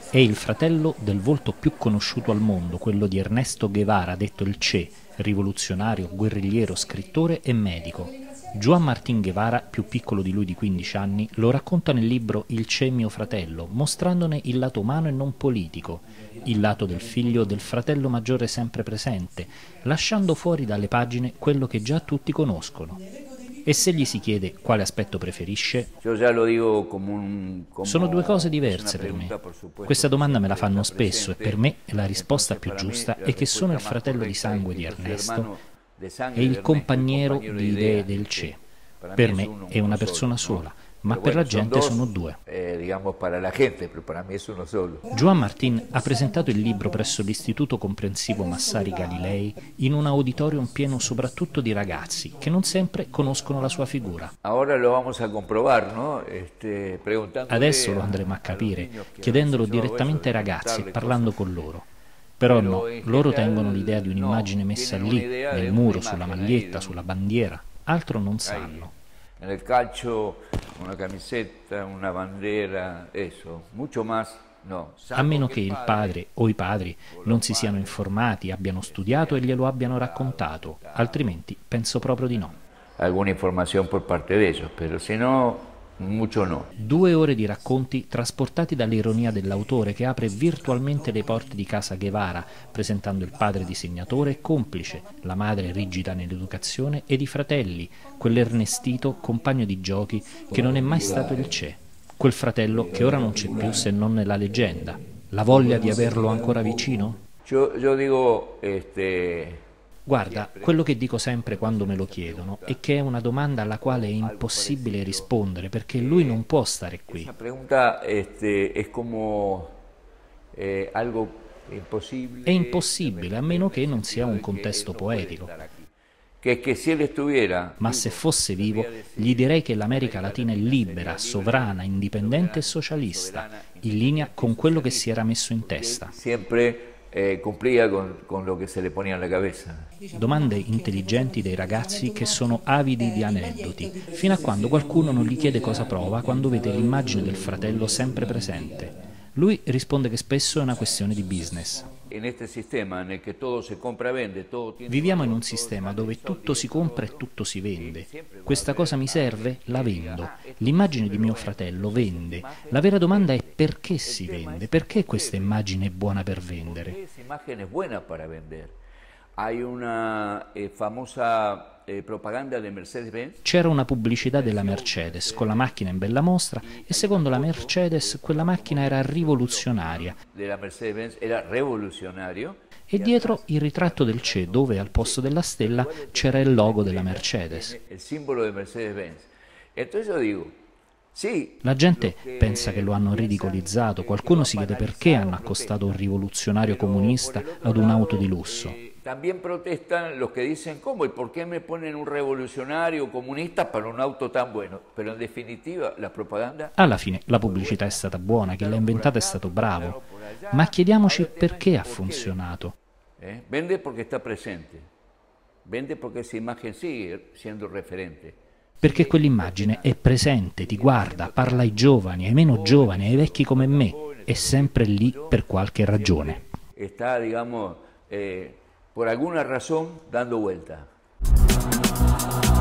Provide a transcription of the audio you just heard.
È il fratello del volto più conosciuto al mondo, quello di Ernesto Guevara, detto il Che, rivoluzionario, guerrigliero, scrittore e medico. Joan Martín Guevara, più piccolo di lui di 15 anni, lo racconta nel libro Il Che mio fratello, mostrandone il lato umano e non politico, il lato del figlio del fratello maggiore sempre presente, lasciando fuori dalle pagine quello che già tutti conoscono. E se gli si chiede quale aspetto preferisce? Sono due cose diverse per me. Questa domanda me la fanno spesso e per me la risposta più giusta è che sono il fratello di sangue di Ernesto e il compagniero di idee del Che. Per me è una persona sola, ma per la gente sono due. Joan Martín ha presentato il libro presso l'Istituto Comprensivo Massari Galilei in un auditorium pieno soprattutto di ragazzi che non sempre conoscono la sua figura. Adesso lo andremo a capire, chiedendolo direttamente ai ragazzi e parlando con loro. Però no, loro tengono l'idea di un'immagine messa lì, nel muro, sulla maglietta, sulla bandiera. Altro non sanno. Nel calcio una camisetta, una bandiera, eso, mucho más no. A meno che il padre o i padri non si siano informati, abbiano studiato e glielo abbiano raccontato, altrimenti penso proprio di no. Alguna informazione por parte de ellos, pero se no, mucho no. 2 ore di racconti trasportati dall'ironia dell'autore che apre virtualmente le porte di casa Guevara, presentando il padre disegnatore e complice, la madre rigida nell'educazione ed i fratelli, quell'Ernestito, compagno di giochi, che non è mai stato il Che, quel fratello che ora non c'è più se non nella leggenda. La voglia di averlo ancora vicino? Io dico, Guarda, quello che dico sempre quando me lo chiedono è che è una domanda alla quale è impossibile rispondere perché lui non può stare qui. Questa pregunta è come algo impossibile. È impossibile a meno che non sia un contesto poetico. Ma se fosse vivo, gli direi che l'America Latina è libera, sovrana, indipendente e socialista, in linea con quello che si era messo in testa. Sempre cumplía con lo che se le ponía en la cabeza. Domande intelligenti dei ragazzi che sono avidi di aneddoti, fino a quando qualcuno non gli chiede cosa prova quando vede l'immagine del fratello sempre presente. Lui risponde che spesso è una questione di business. Viviamo in un sistema dove tutto si compra e tutto si vende. Questa cosa mi serve? La vendo. L'immagine di mio fratello vende. La vera domanda è perché si vende? Perché questa immagine è buona per vendere? Hay una famosa propaganda di Mercedes-Benz. C'era una pubblicità della Mercedes con la macchina in bella mostra e secondo la Mercedes quella macchina era rivoluzionaria. Della Mercedes-Benz era rivoluzionario. E dietro il ritratto del Che dove al posto della stella c'era il logo della Mercedes. Il simbolo di Mercedes-Benz. Entonces io dico, sì. La gente pensa che lo hanno ridicolizzato, qualcuno si chiede perché hanno accostato un rivoluzionario comunista ad un'auto di lusso. También protestan los que dicen, ¿cómo? ¿Y por qué me ponen un revolucionario comunista para un auto tan bueno? Pero en definitiva la propaganda... Alla fine la pubblicità è stata buona, chi l'ha inventata è stato bravo, ma chiediamoci perché ha funzionato. Vende perché sta presente, vende perché questa immagine sigue siendo referente. Perché quell'immagine è presente, ti guarda, parla ai giovani, ai meno giovani, ai vecchi come me, è sempre lì per qualche ragione. Sta, digamos, por alguna razón dando vuelta.